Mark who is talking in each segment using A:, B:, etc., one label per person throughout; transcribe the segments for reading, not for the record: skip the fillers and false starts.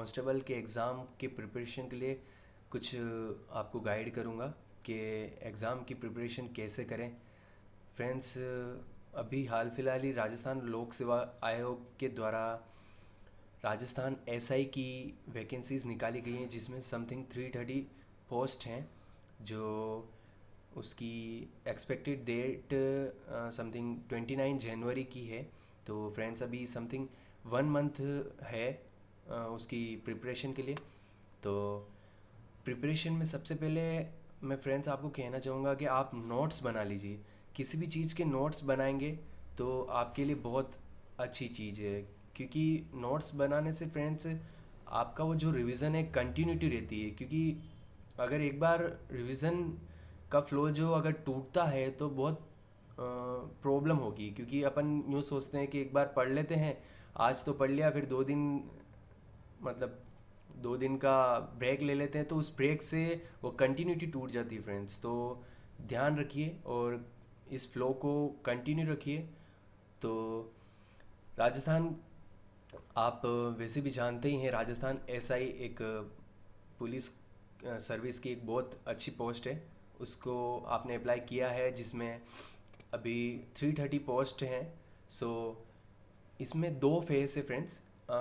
A: Constable के exam के preparation के लिए कुछ आपको गाइड करूँगा कि एग्ज़ाम की प्रिपरेशन कैसे करें। फ्रेंड्स, अभी हाल फिलहाल ही राजस्थान लोक सेवा आयोग के द्वारा राजस्थान एसआई की वैकेंसीज़ निकाली गई हैं, जिसमें समथिंग 330 पोस्ट हैं। जो उसकी एक्सपेक्टेड डेट समथिंग 29 जनवरी की है। तो फ्रेंड्स, अभी समथिंग 1 मंथ है उसकी प्रिपरेशन के लिए। तो प्रिपरेशन में सबसे पहले मैं फ्रेंड्स आपको कहना चाहूँगा कि आप नोट्स बना लीजिए। किसी भी चीज़ के नोट्स बनाएंगे तो आपके लिए बहुत अच्छी चीज़ है, क्योंकि नोट्स बनाने से फ्रेंड्स आपका वो जो रिवीजन है कंटिन्यूटी रहती है। क्योंकि अगर एक बार रिवीजन का फ्लो जो अगर टूटता है तो बहुत प्रॉब्लम होगी। क्योंकि अपन यूँ सोचते हैं कि एक बार पढ़ लेते हैं, आज तो पढ़ लिया, फिर 2 दिन मतलब 2 दिन का ब्रेक ले लेते हैं, तो उस ब्रेक से वो कंटिन्यूटी टूट जाती है फ्रेंड्स। तो ध्यान रखिए और इस फ्लो को कंटिन्यू रखिए। तो राजस्थान, आप वैसे भी जानते ही हैं, राजस्थान एसआई एक पुलिस सर्विस की एक बहुत अच्छी पोस्ट है। उसको आपने अप्लाई किया है, जिसमें अभी 330 पोस्ट हैं। सो इसमें 2 फेज़ है फ्रेंड्स।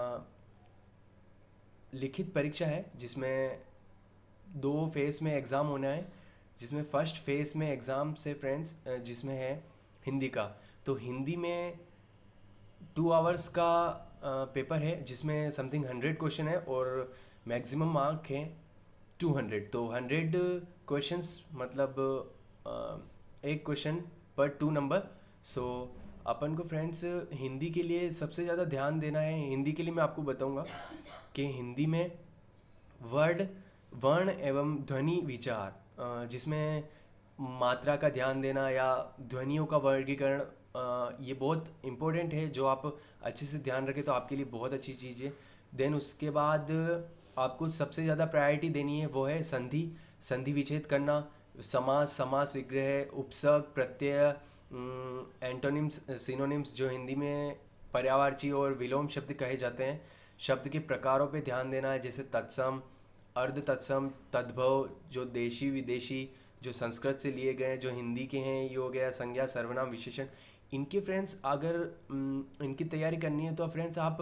A: लिखित परीक्षा है, जिसमें 2 फेज़ में एग्ज़ाम होना है। जिसमें फर्स्ट फेज़ में एग्ज़ाम से फ्रेंड्स जिसमें है हिंदी का। तो हिंदी में 2 आवर्स का पेपर है, जिसमें समथिंग 100 क्वेश्चन है और मैक्सिमम मार्क हैं 200। तो 100 क्वेश्चंस मतलब एक क्वेश्चन पर 2 नंबर। सो अपन को फ्रेंड्स हिंदी के लिए सबसे ज़्यादा ध्यान देना है। हिंदी के लिए मैं आपको बताऊंगा कि हिंदी में वर्ड, वर्ण एवं ध्वनि विचार, जिसमें मात्रा का ध्यान देना या ध्वनियों का वर्गीकरण, ये बहुत इम्पोर्टेंट है। जो आप अच्छे से ध्यान रखें तो आपके लिए बहुत अच्छी चीज़ है। देन उसके बाद आपको सबसे ज़्यादा प्रायोरिटी देनी है, वो है संधि, संधि विच्छेद करना, समास, समास विग्रह, उपसर्ग, प्रत्यय, एंटोनिम्स, सिनोनिम्स जो हिंदी में पर्यायवाची और विलोम शब्द कहे जाते हैं। शब्द के प्रकारों पे ध्यान देना है, जैसे तत्सम, अर्ध तत्सम, तद्भव, जो देशी विदेशी जो संस्कृत से लिए गए जो हिंदी के हैं, ये हो गया संज्ञा, सर्वनाम, विशेषण। इनके फ्रेंड्स अगर इनकी तैयारी करनी है तो फ्रेंड्स आप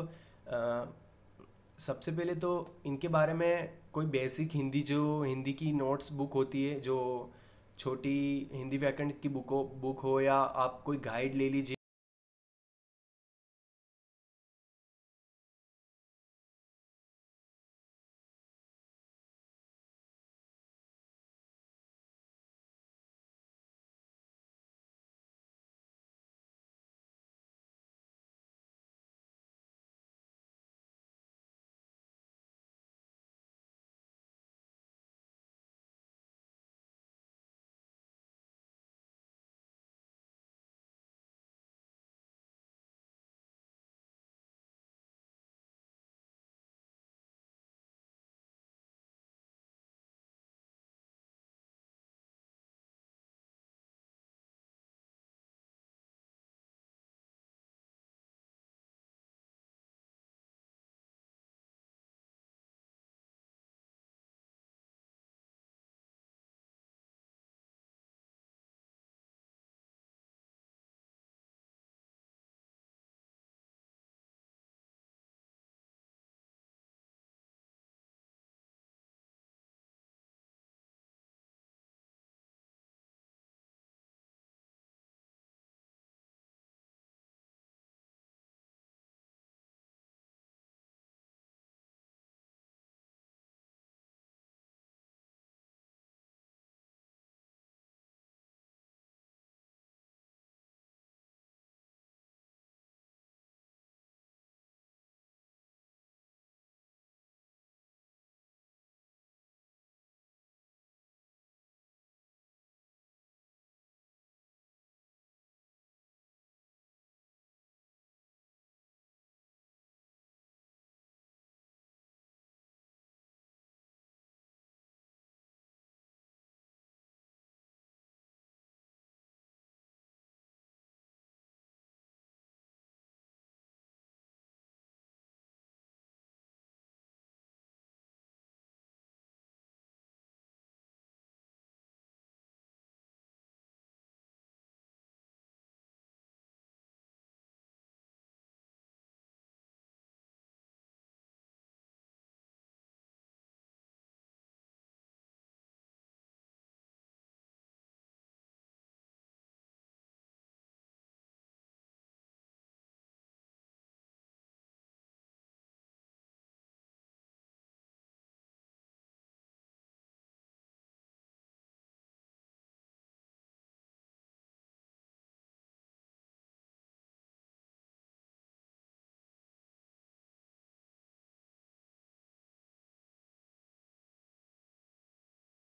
A: सबसे पहले तो इनके बारे में कोई बेसिक हिंदी, जो हिंदी की नोट्स बुक होती है, जो छोटी हिंदी व्याकरण की बुक हो या आप कोई गाइड ले लीजिए।